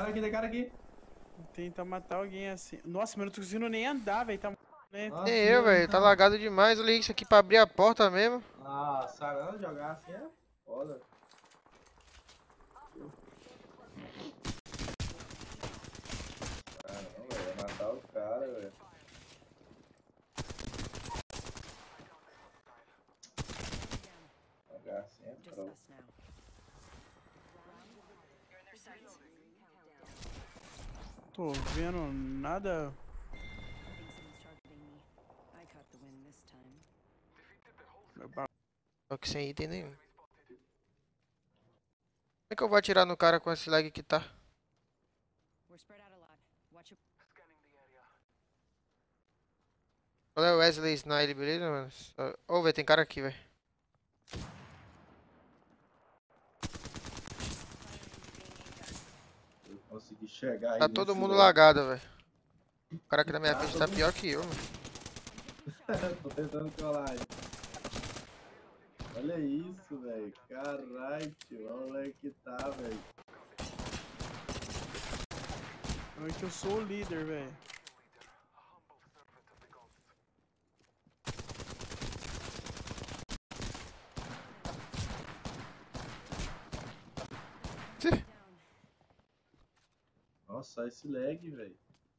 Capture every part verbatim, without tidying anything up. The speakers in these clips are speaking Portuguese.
cara aqui, tem cara aqui. Tenta matar alguém assim. Nossa, mas eu não tô conseguindo nem andar, velho. Tá lento. Nossa, Nem eu, velho. Tá então. lagado demais. Olha isso aqui pra abrir a porta mesmo. Nossa, não jogar assim é foda. Caramba, velho. Matar o cara, velho. Jogar assim é Just foda. us now. You're in their sights. Tô vendo nada. I think someone's targeting me. I caught the wind this time. Só que sem item nenhum. Como é que eu vou atirar no cara com esse lag que tá? We're spread out a lot. Watch your... Qual é o Wesley Snipes, beleza, mano? Ô, oh, velho, tem cara aqui, velho. Eu consegui chegar aí. Tá todo nesse mundo lugar. lagado, velho. O cara aqui na minha Tá, frente todo tá mundo- pior que eu, mano. Tô tentando colar aí. Olha isso, velho. Caralho, tio. Olha o moleque que tá, velho. É que eu sou o líder, velho. Nossa, olha esse lag, velho.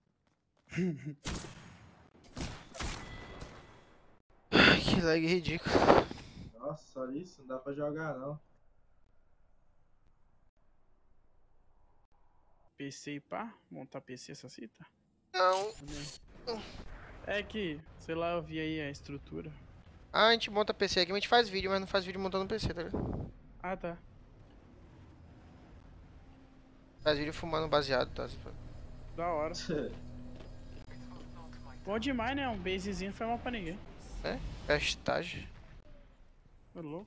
Ai, que lag ridículo. Nossa, olha isso. Não dá pra jogar, não. P C e pá. Montar P C essa cita? Não. É que, sei lá, eu vi aí a estrutura. Ah, a gente monta P C aqui, mas a gente faz vídeo, mas não faz vídeo montando P C, tá ligado? Ah, tá. Faz vídeo fumando baseado, tá? Da hora. Bom demais, né? Um basezinho não foi mal pra ninguém. É? Festagem. É louco.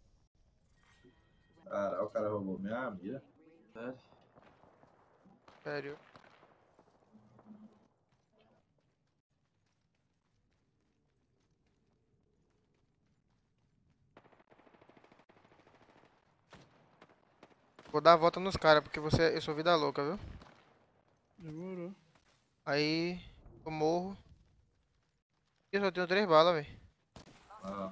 Caralho, o cara roubou minha mira. Sério? Sério. Vou dar a volta nos caras, porque você, eu sou vida louca, viu? Demorou. Aí eu morro. Eu só tenho três balas, velho. Ah,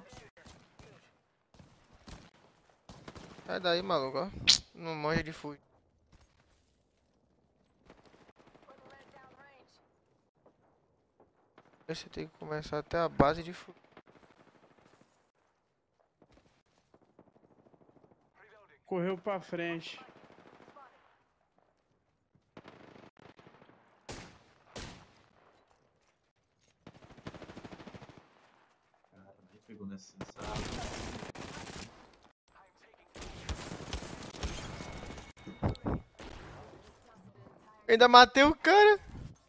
Sai daí, maluco, ó. Não manja de fugir. Você tem que começar até a base de fugir. Correu pra frente. cara, nem pegou nessa sala. Ainda matei o cara.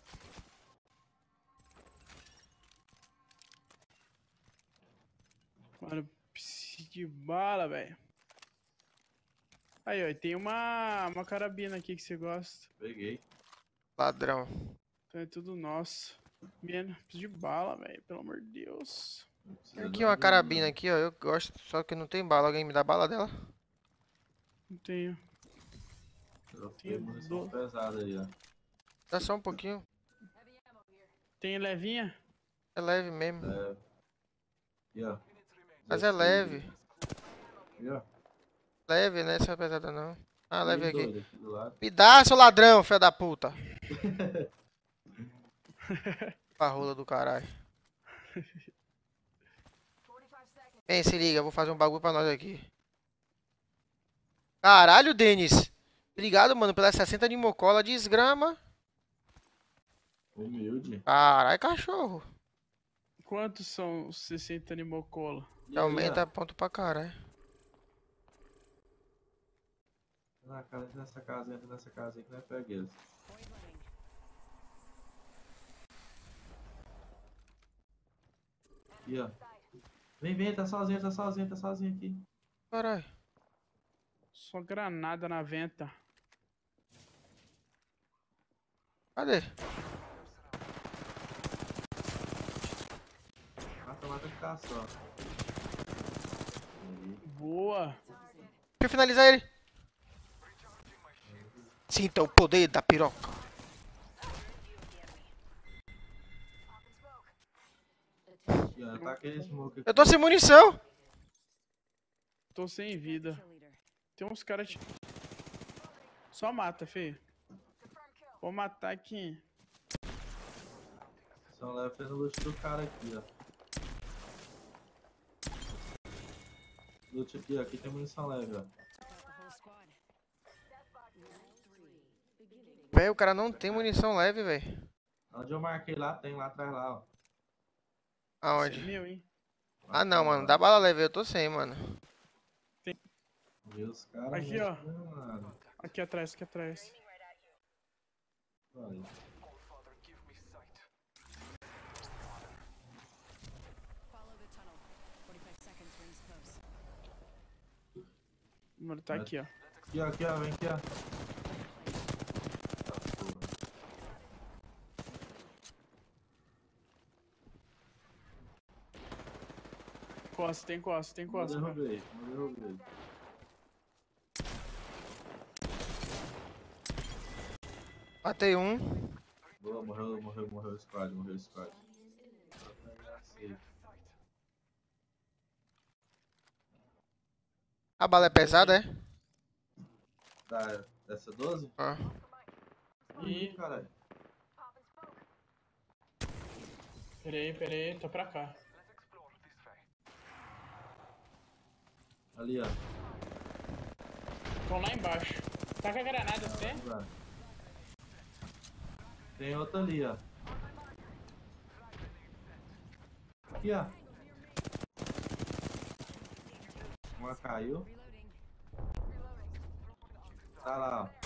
Mano, preciso de bala, velho. Aí, ó, tem uma, uma carabina aqui que você gosta. Peguei. Ladrão. Então é tudo nosso. Mano, preciso de bala, velho. Pelo amor de Deus. Não precisa Tem aqui dar uma nenhum, carabina não. aqui, ó. Eu gosto, só que não tem bala. Alguém me dá bala dela? Não tenho. Eu tenho munição do- pesada aí, ó. Dá só um pouquinho. Tem levinha? É leve mesmo. É. Aqui, ó. Mas é leve. Aqui, ó. Leve, né? Essa é pesada não. Ah, leve Ih, aqui. doido, aqui do lado. Me dá, seu ladrão, filho da puta. Parrola do caralho. Vem, se liga, eu vou fazer um bagulho pra nós aqui. Caralho, Denis. Obrigado, mano, pelas sessenta de mocola. Desgrama. Humilde. Caralho, cachorro. Quantos são os sessenta Nimocola? E aí, Aumenta ó? ponto pra caralho. Na casa, entra nessa casa, entra nessa casa aí que não é pega eles. Aqui, ó. Vem, vem, tá sozinho, tá sozinho, tá sozinho aqui. Caralho. Só granada na venta. Cadê? Mata, mata que tá só. Aí. Boa. Deixa eu finalizar ele. Sinta o poder da piroca. E ó, tá aquele smoke aqui. Eu tô sem munição. Tô sem vida. Kill leader. Tem uns caras. Te... Só mata, feio. Vou matar aqui. São leve fez o loot do cara aqui, ó. Loot aqui, ó. Aqui tem munição leve, ó. Took out the whole squad. Véi, o cara não tem munição leve, velho. Onde eu marquei lá, tem lá atrás lá, ó. Aonde? Meu, hein? Ah não, mano. Dá bala leve, eu tô sem, mano. Vê os caras. Aqui, ó. Mano. Aqui atrás, aqui atrás. Olha. Follow the tunnel. forty-five seconds, rings close. Mano, tá aqui, ó. Aqui, ó, aqui, ó. Vem aqui, ó. Tá, porra. Costa, tem costa, tem Não costa. cara. derrubei, não derrubei. Matei um. Boa, morreu, morreu, morreu o squad, morreu o squad. A bala é pesada, é? Tá, essa doze? Ah. Ih, caralho. peraí, peraí, tô pra cá. Ali, ó. Tão lá embaixo. Tá com a granada, você? Vai. Tem outra ali, ó. Aqui, ó. Uma caiu. Reloading. Tá lá, ó.